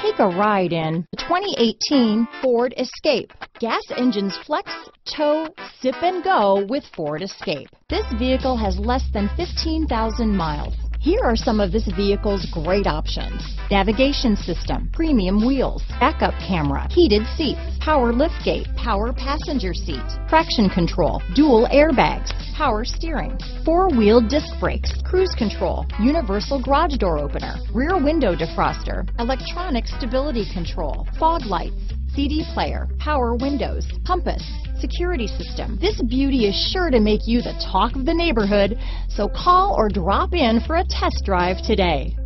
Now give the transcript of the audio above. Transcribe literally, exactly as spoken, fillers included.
Take a ride in the twenty eighteen Ford Escape. Gas engines flex, tow, sip and go with Ford Escape. This vehicle has less than fifteen thousand miles. Here are some of this vehicle's great options: navigation system, premium wheels, backup camera, heated seats, power liftgate, power passenger seat, traction control, dual airbags, power steering, four-wheel disc brakes, cruise control, universal garage door opener, rear window defroster, electronic stability control, fog lights, C D player, power windows, compass, security system. This beauty is sure to make you the talk of the neighborhood, so call or drop in for a test drive today.